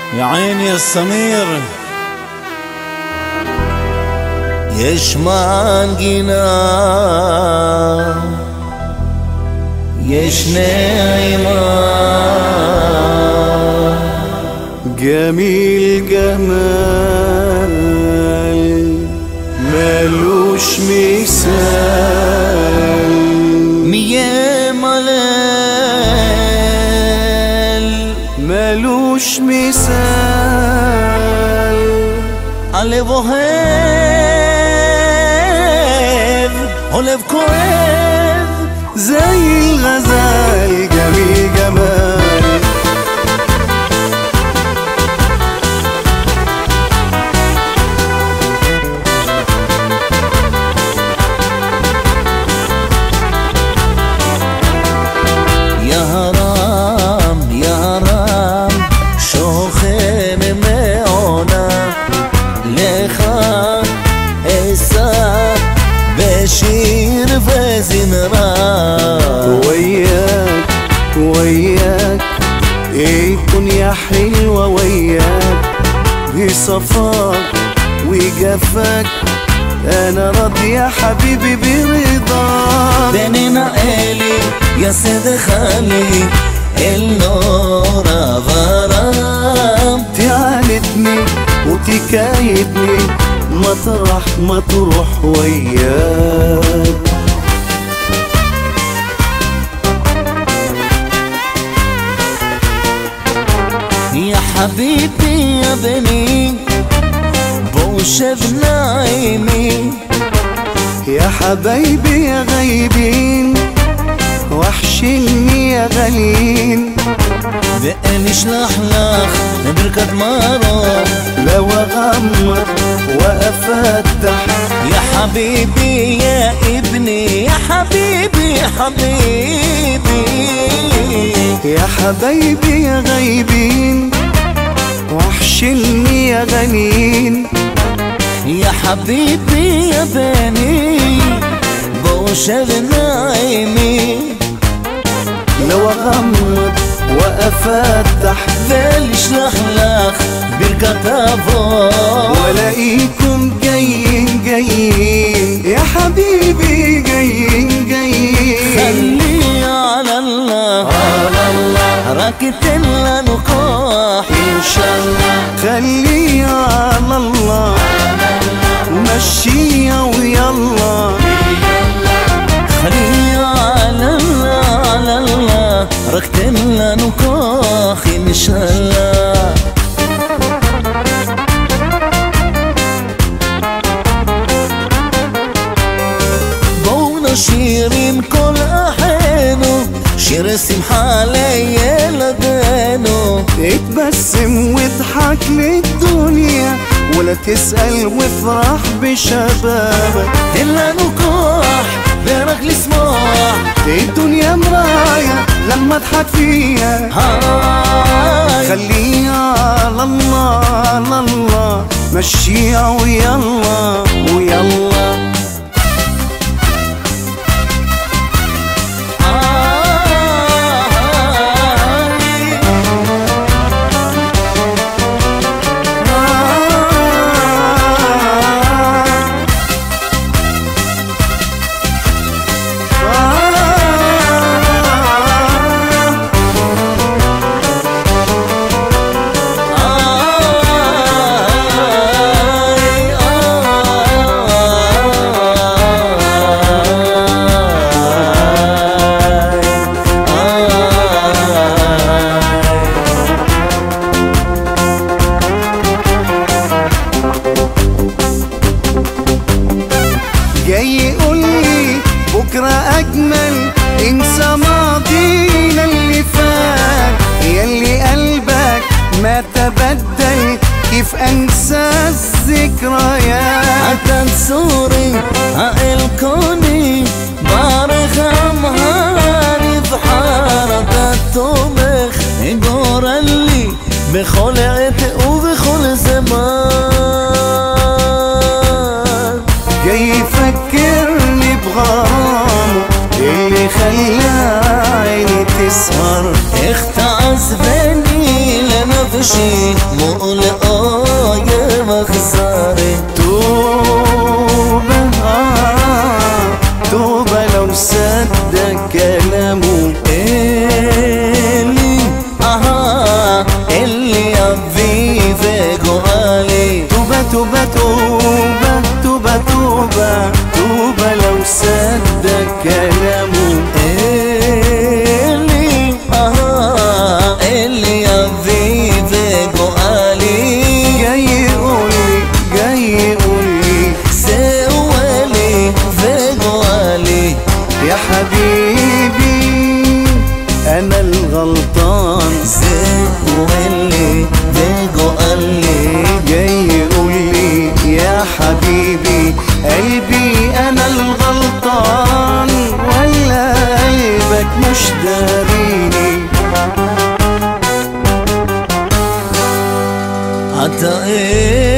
يا عيني يا السمير يشمعن جنا يشنعما جميل جمال ملوش مثال مية ملال ملوش مثال علي بوهيب هولب كويب زي الغزال جميل جمال يا هرام يا هرام شوخين معونا لخا إسا بشير فزنرا وياك وياك الدنيا حلوة وياك بصفاك وجفاك أنا راضي يا حبيبي برضاك بيننا إلي يا سيد خالي النور غرام تعاندني وتكايدني مطرح ما تروح وياك يا حبيبي يا بني بوشب نايمي يا حبايبي يا غايبين وحشني يا غالين بقالي شلحلح بركة مرة لو اغمض وافتح يا حبيبي يا ابني يا حبيبي يا حبيبي يا حبايبي يا غايبين وحشني يا غالين يا حبيبي يا بني بوشب نايمي لو اغمض وافتح بالي شلحلح بركة فوق والاقيكم جايين جايين يا حبيبي جايين جايين خلي على الله على الله ركت لنقاح إن شاء الله خلي على الله مشيها ويلا خلي على الله على الله ركت لنقاح إن شاء الله بونا شيرين كل أحيانه شير سمحة ليا لدانه اتبسم واضحك للدنيا ولا تسأل وافرح بشبابك إلا نقاح بيرك لسماح الدنيا مراية لما اضحك فيها هاي خليها على الله على الله مشيها ويلا ويلا جاي يقولي بكرة أجمل انسى ماضينا اللي فات ياللي قلبك ما تبدل كيف أنسى الذكريات هتنصوري هالكوني بارغم هاري بحارة الطبخ جور اللي بخل عتق وبخل زمان جاي يفكرني بغرامه اللي خلى عيني تسهر اختعز بني لنا في شي مقلقة يا مخسارة. توبة توبة لو صدق كلامه اللي avvive قالي. توبة توبة توبة توبة توبة توبة لو صدق كلامه اللي avvive قالي. جاي يقولي سوالي في قالي. يا حبيبي أنا الغلطان. سوالي في قالي. جاي يقولي يا حبيبي قلبي أنا الغلطان ولا قلبك مش داريني. حتى